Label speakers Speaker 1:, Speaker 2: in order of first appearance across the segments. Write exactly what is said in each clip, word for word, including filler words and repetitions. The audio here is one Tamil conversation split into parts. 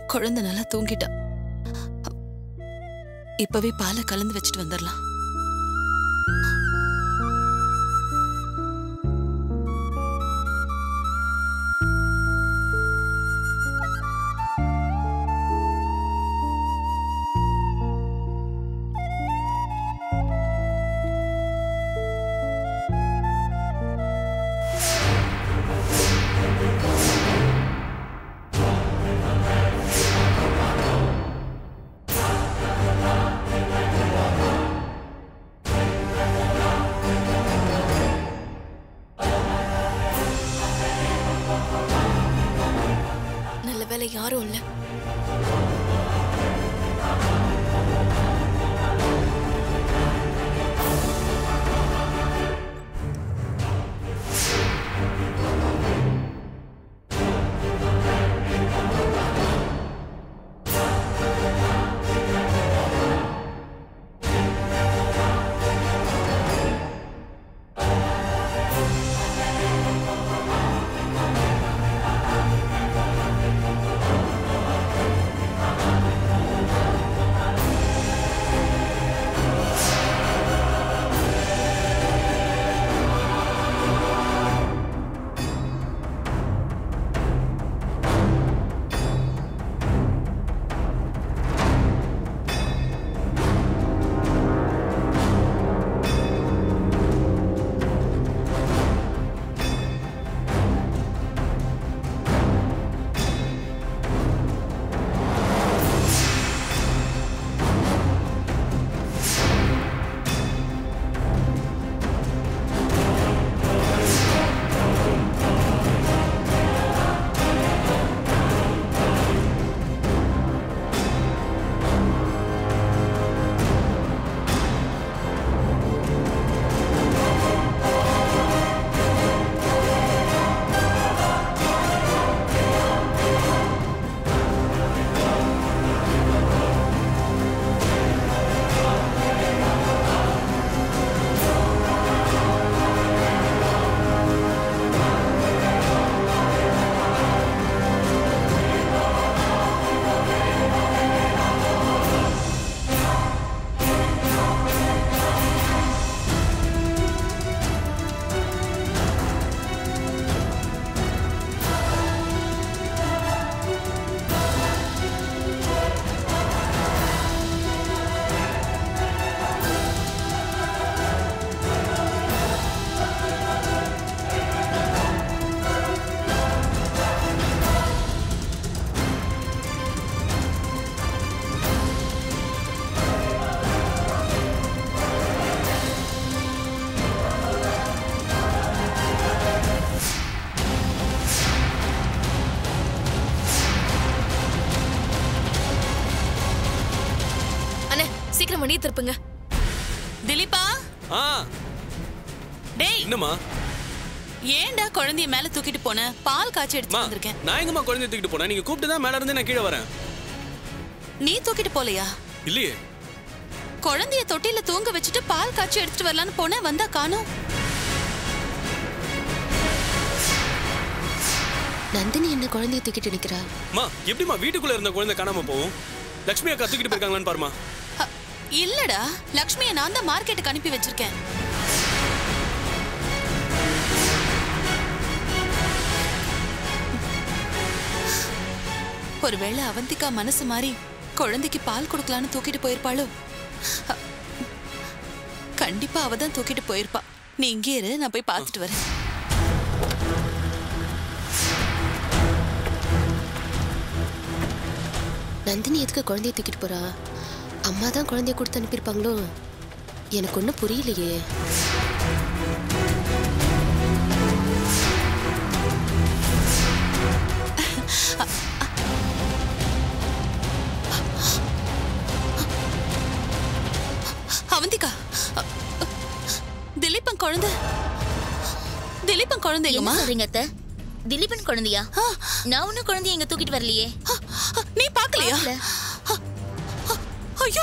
Speaker 1: குழந்தை நல்லா தூங்கிட்டா. இப்பவே பாலை கலந்து வச்சுட்டு வந்துடலாம்.
Speaker 2: யாரும் இல்ல. மணி திருப்புங்க.
Speaker 1: திலீபா.
Speaker 3: ஆ.
Speaker 1: டேய்.
Speaker 3: என்னம்மா?
Speaker 1: ஏன்டா குழந்தைய மேல தூக்கிட்டு போன? பால் காய்ச்சி எடுத்து வந்திருக்கேன்.
Speaker 3: நான் எங்கம்மா குழந்தைய தூக்கிட்டு போனேன்? நீங்க கூப்பிட்டு தான் மேல இருந்து நான் கீழ வரேன்.
Speaker 1: நீ தூக்கிட்டு போலையா?
Speaker 3: இல்லையே.
Speaker 1: குழந்தைய தொட்டில தூங்க வச்சுட்டு பால் காய்ச்சி எடுத்துட்டு வரலான்னு போனேன், வந்தா காணோம்.
Speaker 2: நந்தினி என்ன குழந்தைய தூக்கிட்டு நிக்கிறா?
Speaker 3: அம்மா, எப்படிமா வீட்டுக்குள்ள இருந்த குழந்தை காணாம போகும்? லட்சுமி அக்கா தூக்கிட்டு போயிருக்காங்களான்னு பாருமா.
Speaker 1: இல்லடா, லட்சுமியை நான் தான் மார்க்கெட்டுக்கு அனுப்பி வச்சிருக்கேன். ஒருவேளை அவந்திகா மனசு மாறி குழந்தைக்கு பால் கொடுக்கலான்னு தூக்கிட்டு போயிருப்பாளோ? கண்டிப்பா அவதான் தூக்கிட்டு போயிருப்பா. நீ இங்கே இரு, நான் போய் பார்த்துட்டு வரேன்.
Speaker 2: நந்தினி எதுக்கு குழந்தைய தூக்கிட்டு போறா? அம்மா தான் குழந்தைய கொடுத்து அனுப்பியிருப்பாங்களோ? எனக்கு ஒன்றும் புரியலையே.
Speaker 1: அவந்திகா, திலீபன் குழந்தை. திலீபன் குழந்தை
Speaker 4: என்ன சொல்றீங்க அத்தை? திலீபன் குழந்தையா? நான் ஒன்னும் குழந்தைய எங்க தூக்கிட்டு வரலையே.
Speaker 1: நீ பாக்கலையா? ஐயோ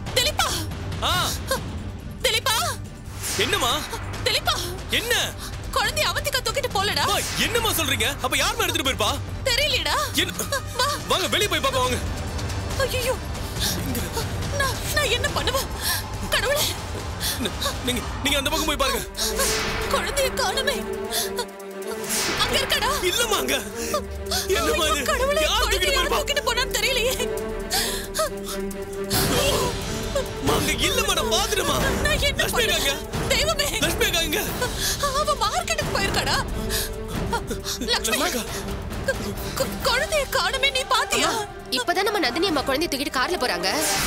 Speaker 1: திலீபா.
Speaker 3: ஆ
Speaker 1: திலீபா.
Speaker 3: என்னம்மா?
Speaker 1: திலீபா.
Speaker 3: என்ன?
Speaker 1: குழந்தைய அவந்திகா தூக்கிட்டு போலடா.
Speaker 3: அம்மா, என்னம்மா சொல்றீங்க? அப்ப யாரும்மா எடுத்துட்டு போயிருப்பா?
Speaker 1: தெரியலடா.
Speaker 3: என்ன- வாங்க வெளிய போய் பாப்போம் வாங்க.
Speaker 1: ஐயோ, நான் நான் என்ன பண்ணுவேன்? கடவுளே,
Speaker 3: ந- நீங்க நீங்க அந்த பக்கம் போய் பாருங்க.
Speaker 1: குழந்தைய காணுமே. அங்க இருக்கடா.
Speaker 3: இல்லம்மா அங்க. என்னம்மா
Speaker 1: ஐயோ,
Speaker 3: இது?
Speaker 1: கடவுளே,
Speaker 3: யார் தூக்கிட்டு
Speaker 1: குழந்தைய யார்
Speaker 3: போயிருப்பா?
Speaker 1: தூக்கிட்டு போனான்னு தெரியலையே.
Speaker 3: அம்மா, அங்க இல்லம்மா, நான் பாத்துட்டேம்மா.
Speaker 1: நான் என்ன
Speaker 3: லட்சுமி அக்கா
Speaker 1: பண்ணுவேன்?
Speaker 3: எங்க?
Speaker 1: தெய்வமே,
Speaker 3: லட்சுமி அக்கா எங்க?
Speaker 1: அவ மார்க்கெட்டுக்கு போயிருக்காடா. லட்சுமி
Speaker 3: லட்சுமி அக்கா.
Speaker 1: கு- குழந்தைய காணுமே, நீ பாத்தியா?
Speaker 2: இப்பதான் நம்ம நந்தினி அம்மா குழந்தைய தூக்கிட்டு கார்ல போறாங்க.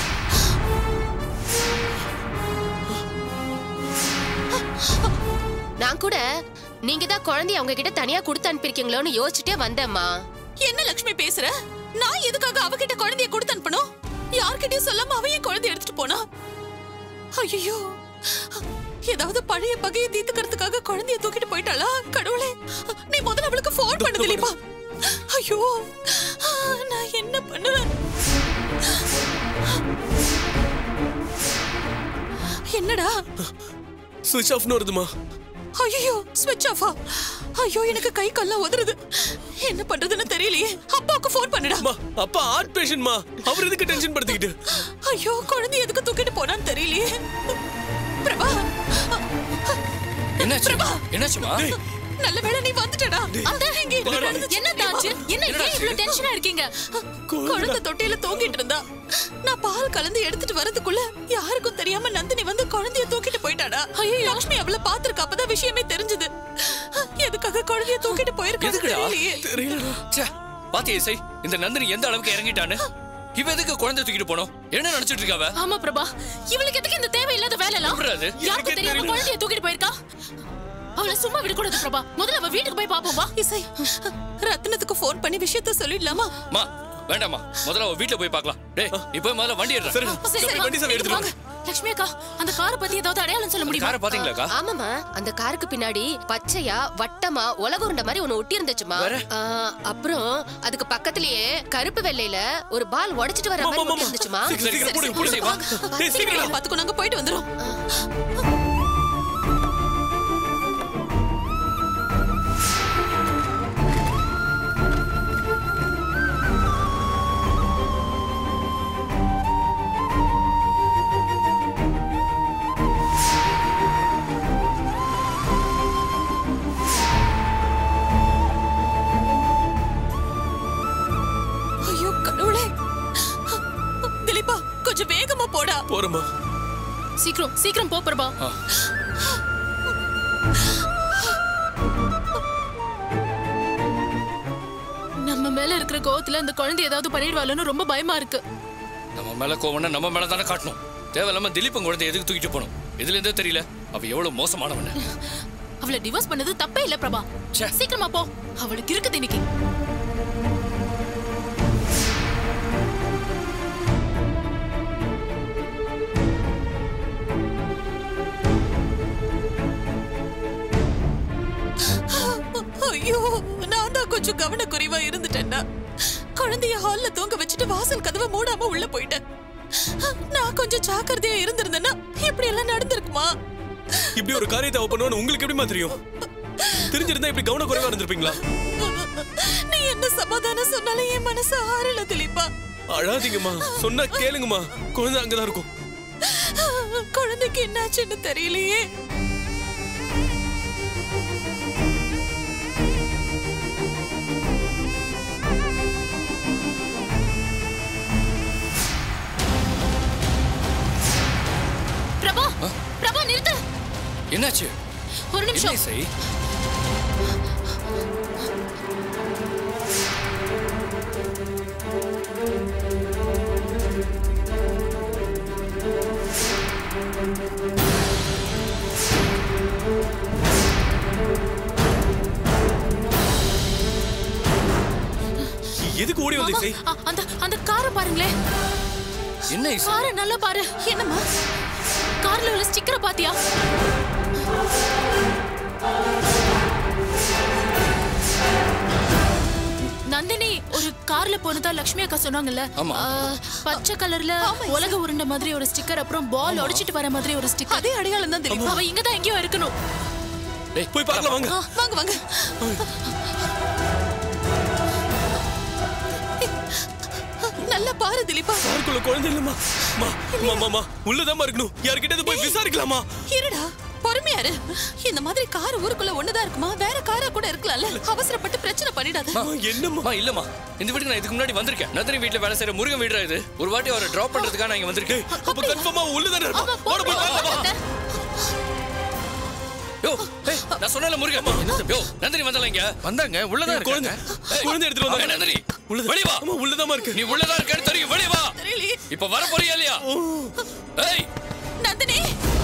Speaker 2: நான் கூட நீங்க தான் குழந்தைய அவங்க கிட்ட தனியா கொடுத்து அனுப்பிருக்கீங்களோன்னு யோசிச்சுட்டே வந்தேம்மா.
Speaker 1: என்ன லட்சுமி பேசுற? நான் எதுக்காக அவகிட்ட குழந்தைய கொடுத்து அனுப்பணும்? யார்கிட்டயும் சொல்லாம அவ ஏன் குழந்தைய எடுத்துட்டு போனா? ஐயோ, ஏதாவது பழைய பகையை தீர்த்துக்கிறதுக்காக குழந்தைய தூக்கிட்டு போயிட்டாளா? கடவுளே, நீ முதல்ல அவளுக்கு போன் பண்ண தெரியுமா? ஐயோ, நான் என்ன பண்ணுவேன்? என்னடா?
Speaker 3: சுவிட்ச் ஆஃப்னு வருதுமா.
Speaker 1: ஐயோ, ஸ்விட்ச் ஆஃபா? ஐயோ, எனக்கு கை கால்லாம் உதறுது. என்ன பண்றதுன்னு தெரியலையே. அப்பாவுக்கு ஃபோன் பண்ணுடா.
Speaker 3: அம்மா, அப்பா ஹார்ட் பேஷண்ட்மா. அவர் எதுக்கு டென்ஷன் படுத்திக்கிட்டு?
Speaker 1: ஐயோ, குழந்தை எதுக்கு தூக்கிட்டு போனான்னு தெரியலையே. பிரபா,
Speaker 5: என்னாச்சு?
Speaker 1: பிரபா,
Speaker 5: என்னாச்சுமா?
Speaker 1: நல்ல வேளை நீ வந்துட்டடா. அந்த இங்க என்ன
Speaker 3: வாடா.
Speaker 1: நடந்துச்சு? என்ன தாச்சு? என்ன ஏன் இவ்வளவு டென்ஷனா இருக்கீங்க? குழந்தை தொட்டில தூங்கிட்டு இருந்தா. நான் பால் கலந்து எடுத்துட்டு வரதுக்குள்ள யாருக்கும் தெரியாம நந்தினி வந்து குழந்தைய தூக்கிட்டு போயிட்டாடா. ஐயோ, லட்சுமி அவள பாத்துருக்க, அப்பதான் விஷயமே தெரிஞ்சது. எதுக்காக குழந்தைய தூக்கிட்டு போயிருக்கான்னு
Speaker 5: எதுக்குடா?
Speaker 1: தெரியலையே.
Speaker 3: தெரியலடா.
Speaker 5: ச்சே, பாத்தியா இசை, இந்த நந்தினி எந்த அளவுக்கு இறங்கிட்டான்னு. இவ எதுக்கு குழந்தை தூக்கிட்டு போனோம்? என்ன நினைச்சிட்டு இருக்காவ?
Speaker 1: ஆமா பிரபா, இவளுக்கு எதுக்கு இந்த தேவையில்லாத வேலை எல்லாம்?
Speaker 5: கூடாது.
Speaker 1: யாருக்கு தெரியாம
Speaker 3: தெரியல.
Speaker 1: குழந்தைய தூக்கிட்டு போயிருக்கா? அவளை சும்மா விடக்கூடாது பிரபா. முதல்ல அவ வீட்டுக்கு போய் பாப்போம் வா. இசை, ரத்னத்துக்கு ஃபோன் பண்ணி விஷயத்த சொல்லிடலாமா?
Speaker 5: மா, வேண்டாமா, முதல்ல அவ வீட்டுல போய் பார்க்கலாம். டேய், நீ போய் முதல்ல வண்டி ஏறுடா.
Speaker 3: சரி,
Speaker 1: சரி,
Speaker 3: சரி,
Speaker 1: சரி,
Speaker 3: வண்டி சாவி எடுத்துட்டு
Speaker 1: வாங்க. லட்சுமி அக்கா, அந்த காரை பத்தி ஏதாவது அடையாளம் சொல்ல முடியுமா?
Speaker 5: காரை பாத்தீங்களாக்கா?
Speaker 2: ஆமாமா, அந்த காருக்கு பின்னாடி பச்சையா வட்டமா உலக உருண்டை மாதிரி ஒண்ணு ஒட்டி இருந்துச்சுமா.
Speaker 5: வேற?
Speaker 2: ஆ, அப்புறம் அதுக்கு பக்கத்திலேயே கருப்பு வெள்ளையில ஒரு பால் உடைச்சிட்டு வர மாதிரி ஒட்டி இருந்துச்சுமா.
Speaker 3: சீக்கிரம், சீக்கிரம், போடுங்க, போடுங்க.
Speaker 5: வா.
Speaker 3: டேய், சீக்கிரம்.
Speaker 1: பாத்துக்கோ, நாங்க போயிட்டு வந்துரும். ஐயோ கடவுளே, திலீபா கொஞ்சம் வேகமா போடா.
Speaker 3: போறேம்மா.
Speaker 1: சீக்கிரம் சீக்கிரம் போ பிரபா.
Speaker 5: ஆ.
Speaker 1: நம்ம மேல இருக்கிற கோவத்துல இந்த குழந்தை ஏதாவது பண்ணிடுவாளோன்னு ரொம்ப பயமா இருக்கு.
Speaker 5: நம்ம மேல கோவம்னா நம்ம மேல தானே காட்டணும். தேவையில்லாம திலீபன் குழந்தை எதுக்கு தூக்கிட்டு போனோம்? இதுல இருந்தே தெரியல அவ எவ்வளவு மோசமானவன்னு.
Speaker 1: அவளை டிவோர்ஸ் பண்ணது தப்பே இல்ல பிரபா.
Speaker 5: ச்சே.
Speaker 1: சீக்கிரமா போ, அவளுக்கு இருக்குது இன்னைக்கு. ஐயோ, நான் தான் கொஞ்சம் கவனக்குறைவா இருந்துட்டேன்டா. குழந்தைய ஹால்ல தூங்க வச்சுட்டு வாசல் கதவை மூடாம உள்ள போயிட்டேன். நான் கொஞ்சம் ஜாக்கிரதையா இருந்திருந்தேன்னா இப்படி எல்லாம் நடந்திருக்குமா?
Speaker 3: இப்படி ஒரு காரியத்தை அவ பண்ணுவான்னு உங்களுக்கு எப்படிமா தெரியும்? தெரிஞ்சிருந்தா இப்படி கவனக்குறைவா இருந்திருப்பீங்களா?
Speaker 1: நீ என்ன சமாதானம் சொன்னாலும் என் மனசு ஆறல திலீபா.
Speaker 3: அழாதீங்கம்மா, சொன்னா கேளுங்கம்மா. குழந்தை அங்கதான் இருக்கும்.
Speaker 1: குழந்தைக்கு என்னாச்சுன்னு தெரியலையே. பிரபா, பிரபா நிறுத்து.
Speaker 5: என்னாச்சு?
Speaker 1: ஒரு
Speaker 5: என்ன
Speaker 1: நிமிஷம்.
Speaker 5: இசை?
Speaker 3: எதுக்கு ஓடி வந்து இசை?
Speaker 1: அ- அந்த அந்த காரை பாருங்களே.
Speaker 5: என்ன இசை?
Speaker 1: காரை நல்லா பாரு. என்னம்மா, கார்ல உள்ள ஸ்டிக்கரை பாத்தியா? நந்தினி ஒரு கார்ல போனதா லட்சுமி அக்கா சொன்னாங்கல்ல.
Speaker 5: ஆமா.
Speaker 1: ஆ, பச்சை கலர்ல உலக உருண்டை மாதிரி ஒரு ஸ்டிக்கர், அப்புறம் பால் உடைச்சிட்டு வர மாதிரி ஒரு ஸ்டிக்கர். அதே அடையாளம் தான் தெரியும். அவ இங்க தான் எங்கேயோ இருக்கணும்.
Speaker 5: டேய்
Speaker 3: போய் பார்க்கலாம் வாங்க.
Speaker 1: ஆ, வாங்க வாங்க. நல்லா பாரு திலீபா.
Speaker 3: காருக்குள்ள குழந்தை இல்லம்மா. மா மா மா மா உள்ளதாமா இருக்கணும். யார்கிட்ட போய் விசாரிக்கலாமா?
Speaker 1: இருடா பொறுமையா இரு. இந்த மாதிரி கார் ஊருக்குள்ள ஒண்ணுதான் இருக்குமா? வேற காரா கூட இருக்கலாம்ல. அவசரப்பட்டு பிரச்சனை பண்ணிடாத.
Speaker 3: என்னம்மா?
Speaker 5: அம்மா இல்லம்மா, இந்த வீட்டுக்கு நான் இதுக்கு முன்னாடி வந்திருக்கேன். நந்தினி வீட்டுல வேலை செய்யற முருகன் வீடுடா இது. ஒரு வாட்டி அவரை டிராப் பண்றதுக்காக நான் இங்க வந்திருக்கேன்.
Speaker 3: அப்ப கன்ஃபார்மா உள்ளதானே இருப்பா. போட போய் பார்க்கலாம்.
Speaker 5: யோ ஏய் நான் சொன்னல முருகன். யோ நந்தினி வந்தல இங்க.
Speaker 6: வந்தாங்க உள்ளதான்
Speaker 3: குழந்தை
Speaker 6: இருக்காங்க.
Speaker 3: குழந்தை எடுத்துட்டு வந்தாங்க.
Speaker 5: நந்தினி
Speaker 3: உள்ளதா?
Speaker 5: வெளிய வா.
Speaker 3: அம்மா உள்ளதாமா இருக்கு.
Speaker 5: நீ உள்ளதா இருக்கன்னு தெரியும். வெளிய வா.
Speaker 1: தெரியலையே.
Speaker 5: இப்ப வர போறியா இல்லையா? ஏய்
Speaker 1: நந்தினி.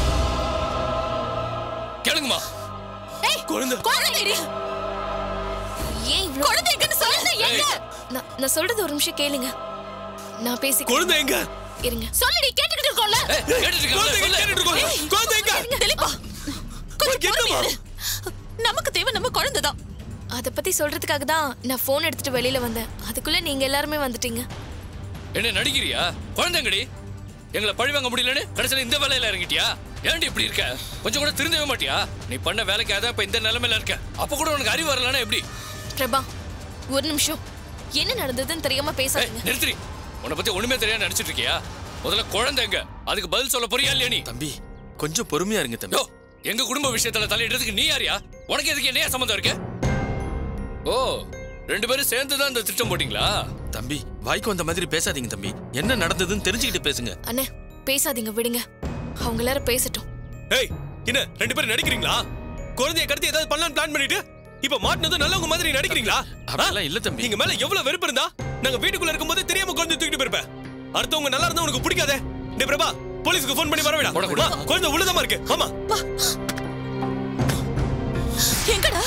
Speaker 5: கேளுங்கம்மா.
Speaker 1: ஏய்
Speaker 3: குழந்தை
Speaker 1: குழந்தை.
Speaker 2: ஏன் இவ்ளோ
Speaker 1: குழந்தை எங்கன்னு சொல்லுங்க. எங்க?
Speaker 2: நான் நான் சொல்றது ஒரு நிமிஷம் கேளுங்க. நான் பேசி
Speaker 3: குழந்தை எங்க?
Speaker 2: இருங்க.
Speaker 1: சொல்லுடி கேட்டுக்கிட்டு இருக்கோம்ல.
Speaker 5: ஏய் கேட்டுட்டு
Speaker 3: குழந்தை
Speaker 5: இருக்கேன்.
Speaker 3: எங்க
Speaker 5: சொல்லு.
Speaker 3: கேட்டுட்டு இருக்கோம். குழந்தை எங்க?
Speaker 1: திலீபா கொஞ்சம்
Speaker 3: என்னம்மா?
Speaker 1: பொறுமையா இரு. நமக்கு தேவை நம்ம குழந்தைதான்.
Speaker 2: அத பத்தி சொல்றதுக்காக தான் நான் போன் எடுத்துட்டு வெளியில வந்தேன். அதுக்குள்ள நீங்க எல்லாருமே வந்துட்டீங்க.
Speaker 5: என்ன நடிக்கிறியா? குழந்தைங்கடி எங்களை பழி வாங்க முடியலன்னு கடைசியில இந்த வேலையில இறங்கிட்டியா? ஏன்டி இப்படி இருக்க? கொஞ்சம் கூட திருந்தவே மாட்டியா? நீ பண்ண வேலைக்கு அதான் இப்ப இந்த நிலைமையில இருக்க. அப்ப கூட உனக்கு அறிவு வரலன்னா எப்படி?
Speaker 2: பிரபா ஒரு நிமிஷம். என்ன நடந்ததுன்னு தெரியாம
Speaker 5: ஏய்,
Speaker 2: பேசாதீங்க.
Speaker 5: நிறுத்திரி. உன்னை பத்தி ஒண்ணுமே தெரியாது நடிச்சிட்டு இருக்கியா? முதல்ல குழந்தைங்க அதுக்கு பதில் சொல்ல போறியா இல்லையா நீ?
Speaker 6: தம்பி கொஞ்சம் பொறுமையா இருங்க தம்பி.
Speaker 5: யோ, எங்க குடும்ப விஷயத்துல தலையிடுறதுக்கு நீ யாரியா? உனக்கு எதுக்கு என்னையா சம்மந்தம் இருக்கு? ஓ ரெண்டு பேரும் சேர்ந்து தான் இந்த திட்டம் போட்டீங்களா?
Speaker 6: தம்பி வாய்க்கு வந்த மாதிரி பேசாதீங்க தம்பி. என்ன நடந்ததுன்னு தெரிஞ்சுக்கிட்டு பேசுங்க.
Speaker 2: அண்ணே பேசாதீங்க விடுங்க. அவங்க எல்லாரும் பேசட்டும்.
Speaker 3: ஏய் என்ன ரெண்டு பேரும் நடிக்கிறீங்களா? குழந்தையை கடத்தி ஏதாவது பண்ணலாம்னு பிளான் பண்ணிட்டு இப்ப மாட்டினதும் நல்லவங்க மாதிரி நடிக்கிறீங்களா?
Speaker 6: அப்படிலாம் இல்ல தம்பி.
Speaker 3: நீங்க மேல எவ்வளவு வெறுப்பு இருந்தா நாங்க வீட்டுக்குள்ள இருக்கும்போது தெரியாம குழந்தை தூக்கிட்டு போயிருப்பேன். அடுத்தவங்க நல்லா இருந்தா உனக்கு பிடிக்காதே. டேய் பிரபா போலீஸ்க்கு ஃபோன் பண்ணி வரவேடா.
Speaker 5: போட, போட.
Speaker 3: குழந்தை உள்ளதமா இருக்கு. ஆமா
Speaker 1: எங்கடா?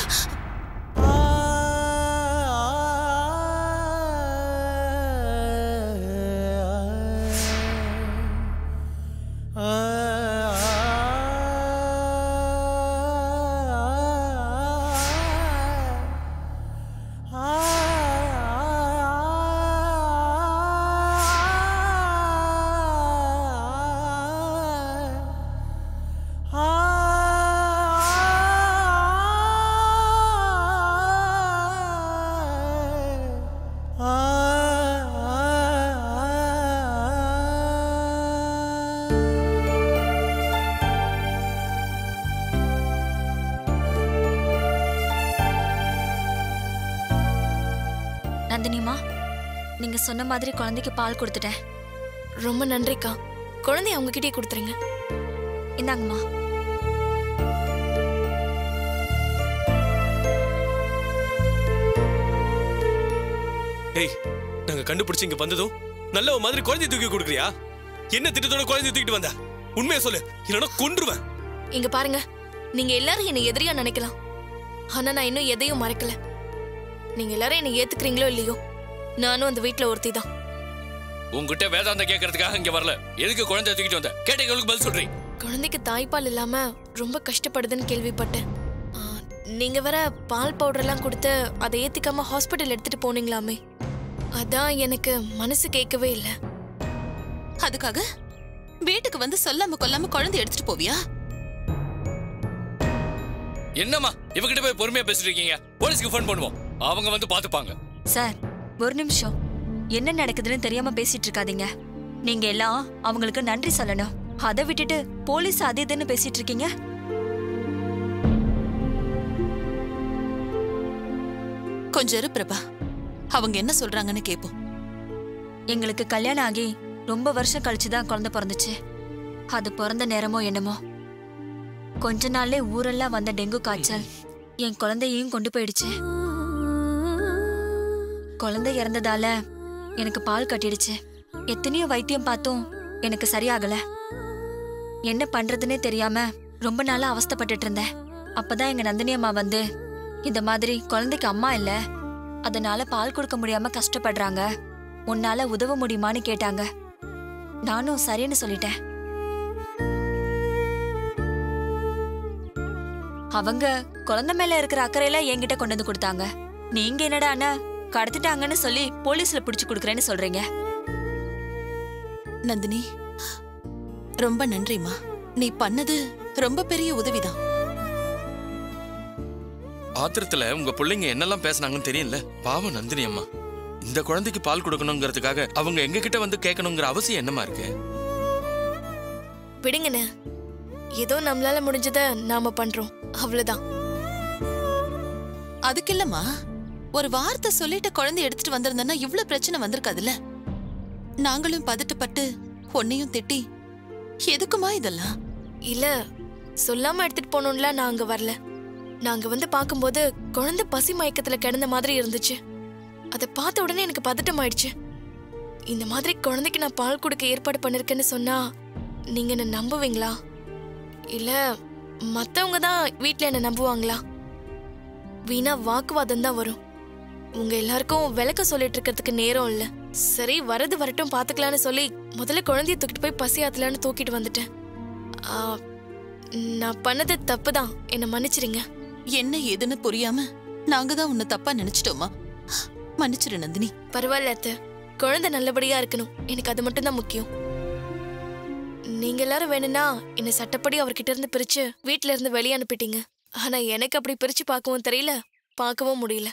Speaker 7: நந்தினிமா நீங்க சொன்ன மாதிரி குழந்தைக்கு பால் கொடுத்துட்டேன்.
Speaker 2: ரொம்ப நன்றிக்கா. குழந்தைய அவங்க கிட்டே கொடுத்துருங்க.
Speaker 7: இந்தாங்கம்மா.
Speaker 3: ஏய் நாங்க கண்டுபிடிச்சு இங்க வந்ததும் நல்ல மாதிரி குழந்தை தூக்கி கொடுக்குறியா? என்ன திட்டத்தோட குழந்தை தூக்கிட்டு வந்த? உண்மையை சொல்லு, இல்லைன்னா கொன்றுவேன்.
Speaker 2: இங்க பாருங்க, நீங்க எல்லாரும் என்னை எதிரியா நினைக்கலாம். ஆனா நான் இன்னும் எதையும் மறக்கல. நீங்க எல்லாரும் என்னை ஏத்துக்கிறீங்களோ இல்லையோ, நானும் அந்த வீட்டுல ஒருத்தி தான்.
Speaker 5: உங்ககிட்ட வேதாந்த கேட்கறதுக்காக இங்க வரல. எதுக்கு குழந்தை தூக்கிட்டு வந்த? கேட்டீங்களுக்கு பதில் சொல்றீங்க.
Speaker 2: குழந்தைக்கு தாய்ப்பால் இல்லாம ரொம்ப கஷ்டப்படுதுன்னு கேள்விப்பட்டேன். ஆ, நீங்க வேற பால் பவுடர் எல்லாம் கொடுத்து அதை ஏத்திக்காம ஹாஸ்பிட்டல் எடுத்துட்டு போனீங்களாமே, அதான் எனக்கு மனசு கேட்கவே இல்லை.
Speaker 1: அதுக்காக வீட்டுக்கு வந்து சொல்லாம கொல்லாம குழந்தை எடுத்துட்டு போவியா?
Speaker 5: என்னம்மா இவகிட்ட போய் பொறுமையா பேசிட்டு இருக்கீங்க? போலீஸ்க்கு ஃபோன் பண்ணுவோம், அவங்க வந்து பாத்துப்பாங்க.
Speaker 7: சார் ஒரு நிமிஷம். என்ன நடக்குதுன்னு தெரியாம பேசிட்டு இருக்காதீங்க. நீங்க எல்லாம் அவங்களுக்கு நன்றி சொல்லணும். அதை விட்டுட்டு போலீஸ் அது இதுன்னு பேசிட்டு இருக்கீங்க.
Speaker 1: கொஞ்சம் இரு பிரபா, அவங்க என்ன சொல்றாங்கன்னு கேப்போம்.
Speaker 7: எங்களுக்கு கல்யாணம் ஆகி ரொம்ப வருஷம் கழிச்சுதான் குழந்தை பிறந்துச்சு. அது பிறந்த நேரமோ என்னமோ கொஞ்ச நாள்லே ஊரெல்லாம் வந்த டெங்கு காய்ச்சல் என் குழந்தையையும் கொண்டு போயிடுச்சு. குழந்தை இறந்ததால எனக்கு பால் கட்டிடுச்சு. எத்தனையோ வைத்தியம் பார்த்தும் எனக்கு சரியாகல. என்ன பண்றதுன்னே தெரியாம ரொம்ப நாளா அவஸ்தைப்பட்டுட்டு இருந்தேன். அப்பதான் எங்க நந்தினி அம்மா வந்து இந்த மாதிரி குழந்தைக்கு அம்மா இல்ல, அதனால பால் கொடுக்க முடியாம கஷ்டப்படுறாங்க, உன்னால உதவ முடியுமான்னு கேட்டாங்க. நானும் சரின்னு சொல்லிட்டேன். அவங்க குழந்தை மேல இருக்கிற அக்கறையில என்கிட்ட கொண்டு வந்து கொடுத்தாங்க. நீங்க என்னடா அண்ணா கடத்திட்டாங்கன்னு சொல்லி போலீஸ்ல பிடிச்சு கொடுக்கறேன்னு சொல்றீங்க.
Speaker 1: நந்தினி ரொம்ப நன்றிமா. நீ பண்ணது ரொம்ப பெரிய உதவிதான்.
Speaker 6: ஆத்திரத்துல உங்க பிள்ளைங்க என்னெல்லாம் பேசுனாங்கன்னு தெரியல. பாவம் நந்தினி அம்மா. இந்த குழந்தைக்கு பால் கொடுக்கணுங்கிறதுக்காக அவங்க எங்க கிட்ட வந்து கேட்கணுங்கிற அவசியம் என்னமா இருக்கு?
Speaker 2: விடுங்கண்ணே, ஏதோ நம்மளால முடிஞ்சத நாம பண்றோம், அவ்வளவுதான்.
Speaker 1: அதுக்கு இல்லம்மா, ஒரு வார்த்தை சொல்லிட்டு குழந்தை எடுத்துட்டு வந்திருந்தா இவ்வளவு பிரச்சனை வந்திருக்காதுல்ல. நாங்களும் பதட்டப்பட்டு பொண்ணையும் திட்டி எதுக்குமா இதெல்லாம்?
Speaker 2: இல்ல, சொல்லாம எடுத்துட்டு போனோம்ல, நான் அங்க வரல. நாங்க வந்து பாக்கும்போது குழந்தை பசி மயக்கத்துல கிடந்த மாதிரி இருந்துச்சு. அதை பார்த்த உடனே எனக்கு பதட்டம் ஆயிடுச்சு. இந்த மாதிரி குழந்தைக்கு நான் பால் கொடுக்க ஏற்பாடு பண்ணிருக்கேன்னு சொன்னா நீங்க என்ன நம்புவீங்களா? இல்ல மத்தவங்க தான் வீட்டுல என்ன நம்புவாங்களா? வீணா வாக்குவாதம் தான் வரும். உங்க எல்லாருக்கும் விளக்க சொல்லிட்டு இருக்கிறதுக்கு நேரம் இல்ல. சரி, வரது வரட்டும் பாத்துக்கலான்னு சொல்லி முதல்ல குழந்தைய தூக்கிட்டு போய் பசி ஆத்தலான்னு தூக்கிட்டு வந்துட்டேன். நான் பண்ணது தப்புதான், என்ன மன்னிச்சிருங்க.
Speaker 1: என்ன ஏதுன்னு புரியாம நாங்க தான் உன்னை தப்பா நினைச்சிட்டோமா? மன்னிச்சிரு நந்தினி.
Speaker 2: பரவாயில்ல அத்தை, குழந்தை நல்லபடியா இருக்கணும், எனக்கு அது மட்டும் தான் முக்கியம். நீங்க எல்லாரும் வேணும்னா என்ன சட்டப்படி அவர்கிட்ட இருந்து பிரிச்சு வீட்டுல இருந்து வெளியே அனுப்பிட்டீங்க. ஆனா எனக்கு அப்படி பிரிச்சு பார்க்கவும் தெரியல, பார்க்கவும் முடியல.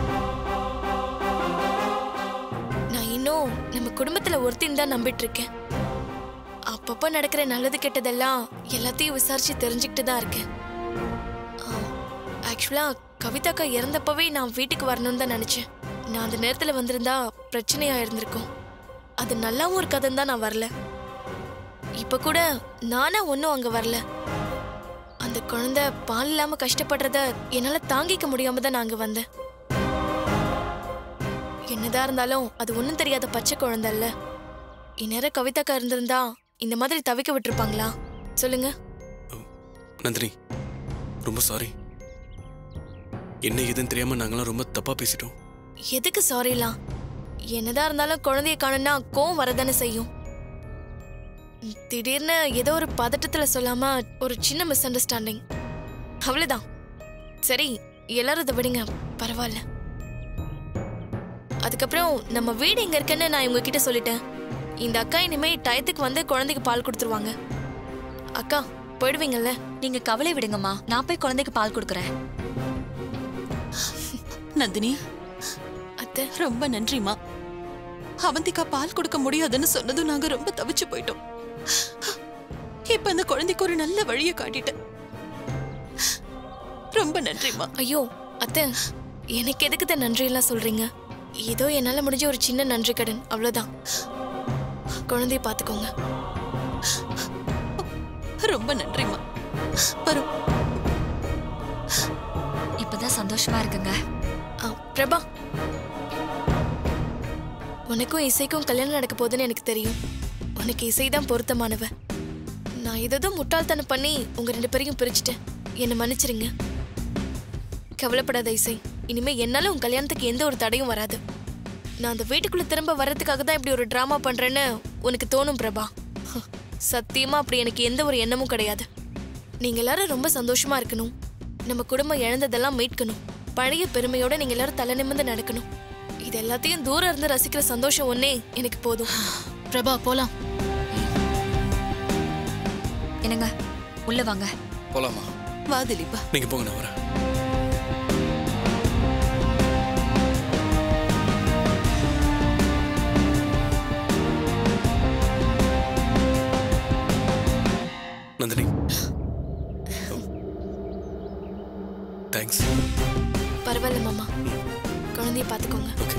Speaker 2: நான் இன்னும் நம்ம குடும்பத்துல ஒருத்தின்னு தான் நம்பிட்டு இருக்கேன். அப்பப்ப நடக்கிற நல்லது கெட்டதெல்லாம் எல்லாத்தையும் விசாரிச்சு தெரிஞ்சுக்கிட்டு தான் இருக்கேன். ஆக்சுவலா கவிதாக்கா இறந்தப்பவே நான் வீட்டுக்கு வரணும்னு தான் நினைச்சேன். நான் அந்த நேரத்துல வந்திருந்தா பிரச்சனையா இருந்திருக்கும். அது நல்லாவும் இருக்காதுன்னு தான் நான் வரல. இப்ப கூட நானா ஒன்னும் அங்க வரல. அந்த குழந்தை பால் இல்லாம கஷ்டப்படுறத என்னால தாங்கிக்க முடியாம தான் நான் அங்க வந்தேன். என்னதான் இருந்தாலும் அது ஒன்னும் தெரியாத பச்சை குழந்தை இல்ல. இந்நேரம் கவிதாக்கா இருந்திருந்தா இந்த மாதிரி தவிக்க விட்டுருப்பாங்களா? சொல்லுங்க
Speaker 3: நந்தினி. ரொம்ப சாரி. என்ன ஏதுன்னு தெரியாம நாங்களாம் ரொம்ப தப்பா பேசிட்டோம்.
Speaker 2: எதுக்கு சாரிலாம்? என்னதான் இருந்தாலும் குழந்தைய காணும்னா கோவம் வரதானே செய்யும். திடீர்னு ஏதோ ஒரு பதட்டத்துல சொல்லாம ஒரு சின்ன மிஸ் அண்டர்ஸ்டாண்டிங், அவ்வளவுதான். சரி, எல்லாரும் இதை விடுங்க, பரவாயில்ல. அதுக்கப்புறம் நம்ம வீடு எங்க இருக்குன்னு நான் இவங்க கிட்ட சொல்லிட்டேன். இந்த அக்கா இனிமே டயத்துக்கு வந்து குழந்தைக்கு பால் கொடுத்துருவாங்க. அக்கா போயிடுவீங்கல்ல?
Speaker 7: நீங்க கவலை விடுங்கம்மா, நான் போய் குழந்தைக்கு பால் கொடுக்கறேன்.
Speaker 1: நந்தினி அத்தை, ரொம்ப நன்றிமா. அவந்திகா பால் கொடுக்க முடியாதுன்னு சொன்னதும் நாங்க ரொம்ப தவிச்சு போயிட்டோம். இப்ப அந்த குழந்தைக்கு ஒரு நல்ல வழியை காட்டிட்டேன். ரொம்ப நன்றிமா.
Speaker 2: ஐயோ அத்தை, எனக்கு எதுக்கு நன்றி எல்லாம் சொல்றீங்க? ஏதோ என்னால முடிஞ்ச ஒரு சின்ன நன்றி கடன், அவ்வளவுதான். குழந்தைய பாத்துக்கோங்க.
Speaker 1: ரொம்ப நன்றிமா. வரும்.
Speaker 7: இப்பதான் சந்தோஷமா இருக்குங்க.
Speaker 2: பிரபா, உனக்கும் இசைக்கும் கல்யாணம் நடக்க போகுதுன்னு எனக்கு தெரியும். உனக்கு இசைதான் பொருத்தமானவ. நான் ஏதோ முட்டாள்தனம் பண்ணி உங்க ரெண்டு பேரையும் பிரிச்சுட்டேன், என்னை மன்னிச்சிருங்க. கவலைப்படாத இசை, இனிமே என்னால உன் கல்யாணத்துக்கு எந்த ஒரு தடையும் வராது. நான் அந்த வீட்டுக்குள்ள திரும்ப வர்றதுக்காக தான் இப்படி ஒரு டிராமா பண்றேன்னு உனக்கு தோணும் பிரபா. சத்தியமா அப்படி எனக்கு எந்த ஒரு எண்ணமும் கிடையாது. நீங்க எல்லாரும் ரொம்ப சந்தோஷமா இருக்கணும். நம்ம குடும்பம் இழந்ததெல்லாம் மீட்கணும். பழைய பெருமையோட நீங்க எல்லாரும் தலை நிமிர்ந்து நடக்கணும். இது எல்லாத்தையும் தூரம் இருந்து ரசிக்கிற சந்தோஷம் ஒன்னே எனக்கு போதும்.
Speaker 1: பிரபா போலாம்.
Speaker 7: என்னங்க, உள்ள வாங்க.
Speaker 3: போலாமா?
Speaker 1: வா திலீபா.
Speaker 3: நீங்க போங்க, நான் வரேன். நந்தினி, தேங்க்ஸ்.
Speaker 2: பரவாயில்ல மாமா, குழந்தைய பாத்துக்கோங்க.
Speaker 3: ஓகே.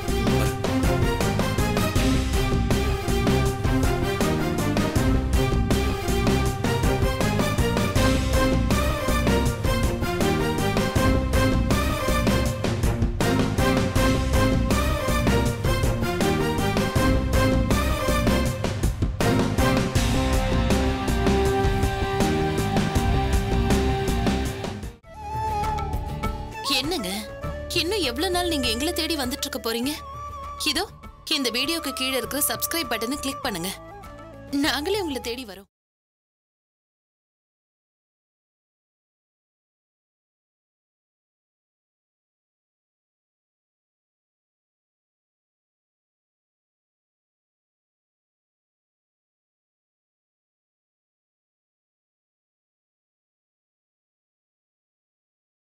Speaker 1: என்னங்க, இன்னும் எவ்வளவு நாள் நீங்க எங்களை தேடி வந்துட்டு இருக்க போறீங்க? இதோ இந்த வீடியோக்கு கீழே இருக்கிற சப்ஸ்கிரைப் பட்டனை கிளிக் பண்ணுங்க. நாங்களே உங்களை தேடி வரோம்.